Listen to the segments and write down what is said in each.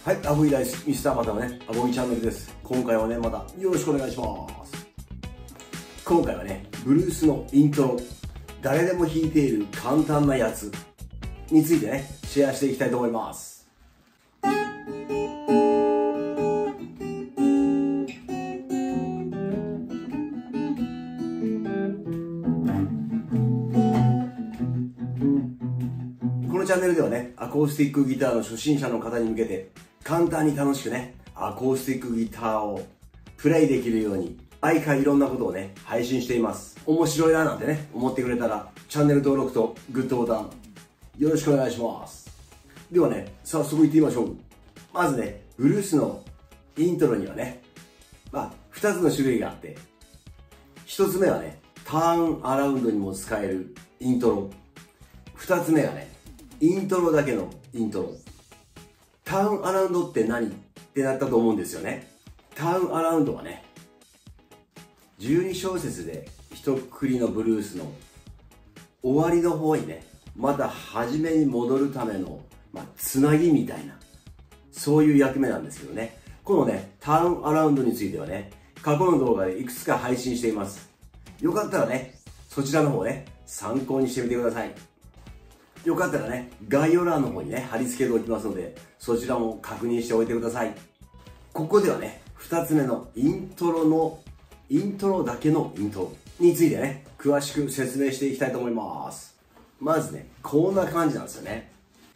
はい、アボイライス、ミスターマタのね、アボイチャンネルです。今回はね、またよろしくお願いします。今回はね、ブルースのイントロ、誰でも弾いている簡単なやつについてね、シェアしていきたいと思います。このチャンネルではね、アコースティックギターの初心者の方に向けて、簡単に楽しくね、アコースティックギターをプレイできるように、毎回いろんなことをね、配信しています。面白いななんてね、思ってくれたら、チャンネル登録とグッドボタン、よろしくお願いします。ではね、早速いってみましょう。まずね、ブルースのイントロにはね、2つの種類があって、1つ目はね、ターンアラウンドにも使えるイントロ。2つ目はね、イントロだけのイントロ。ターンアラウンドって何ってなったと思うんですよね。ターンアラウンドはね、12小節で一括りのブルースの終わりの方にね、また初めに戻るための、つなぎみたいな、そういう役目なんですけどね。このね、ターンアラウンドについてはね、過去の動画でいくつか配信しています。よかったらね、そちらの方ね、参考にしてみてください。よかったらね、概要欄の方にね、貼り付けておきますので、そちらも確認しておいてください。ここではね、2つ目のイントロだけのイントロについてね、詳しく説明していきたいと思います。まずね、こんな感じなんですよね。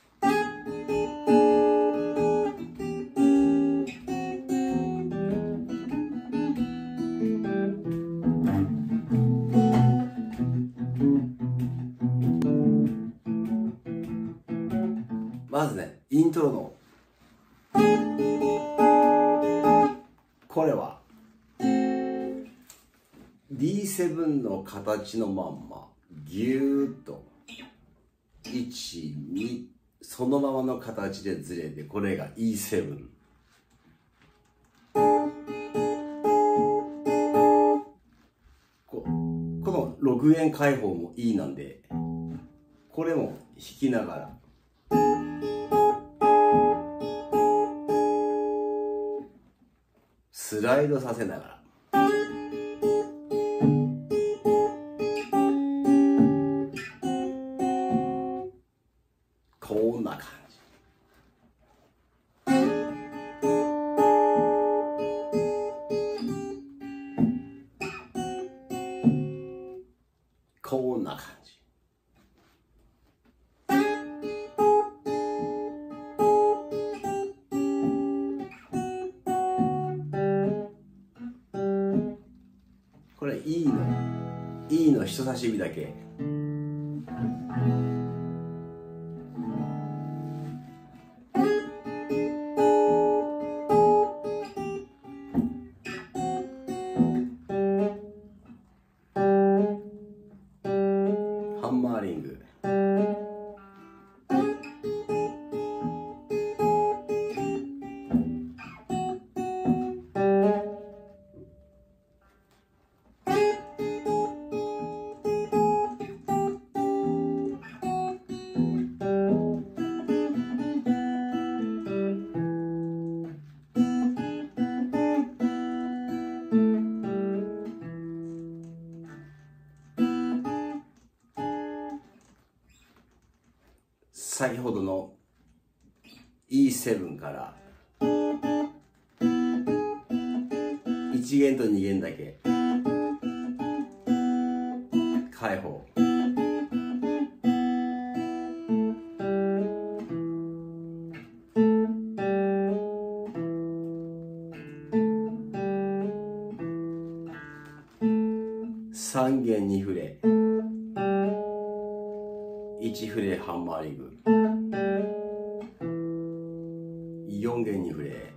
まずね、イントロのこれは D7 の形のまんまぎゅーっと1、2そのままの形でずれて、これが E7。この6弦開放も E なんで、これも弾きながらスライドさせながらこんな感じ。こんな感じ。これ E の人差し指だけ。ハンマーリング。先ほどの E7 から1弦と2弦だけ開放。3弦2フレ1フレハンマーリング、4弦2フレ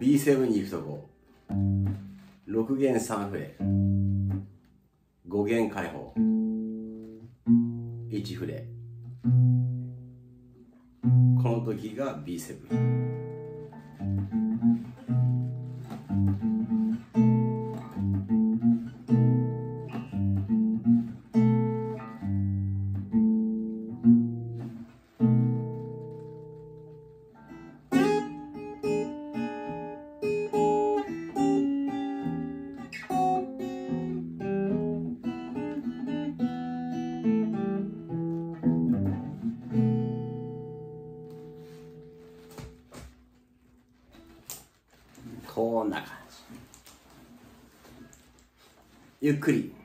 B7 に行くとこ6弦3フレ5弦開放1フレ、この時が B7。こんな感じ。ゆっくり。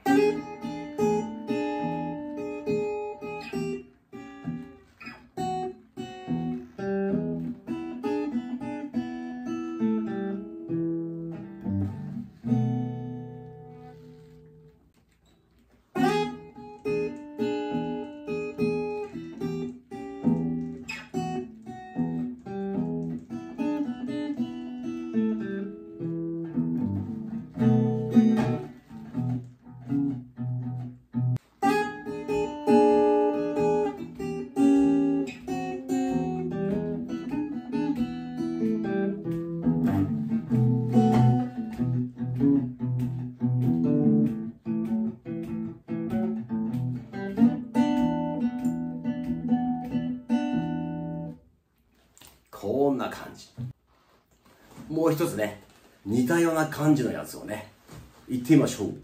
こんな感じ。もう一つね、似たような感じのやつをね、言ってみましょう。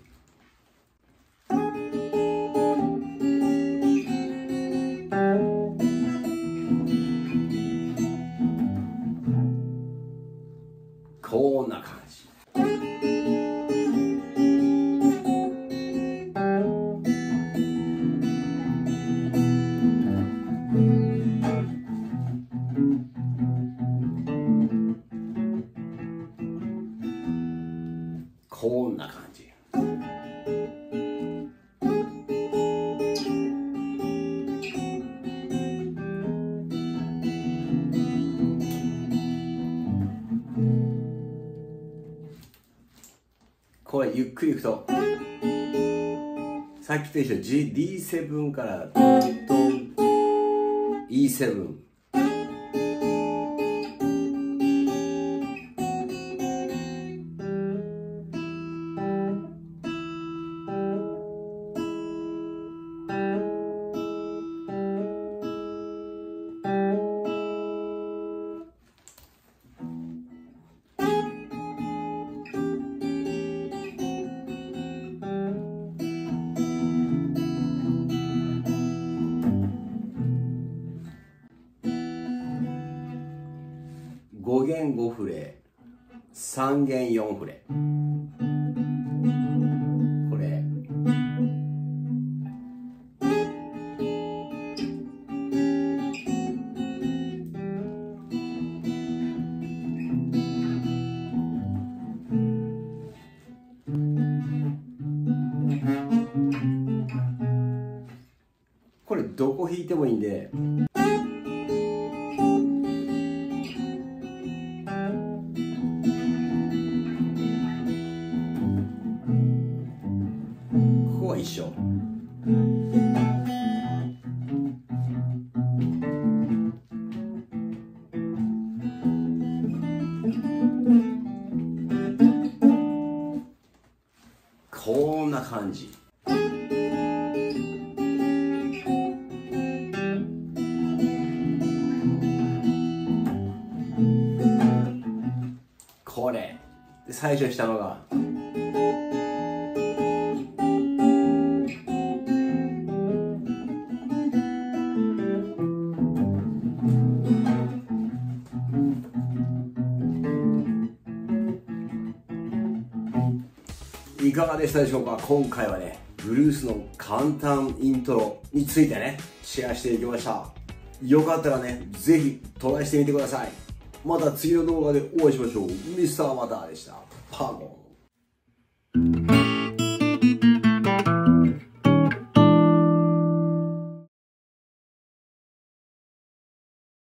こんな感じ。こんな感じ。これゆっくりいくと、さっきと一緒、D7 からトントン E7。5弦5フレ、3弦4フレ。これ。これどこ弾いてもいいんで。一緒。こんな感じ。これで最初にしたのがいかがでしたでしょうか。今回はね、ブルースの簡単イントロについてね、シェアしていきました。よかったらね、ぜひトライしてみてください。また次の動画でお会いしましょう。ミスターマターでした。パーモン。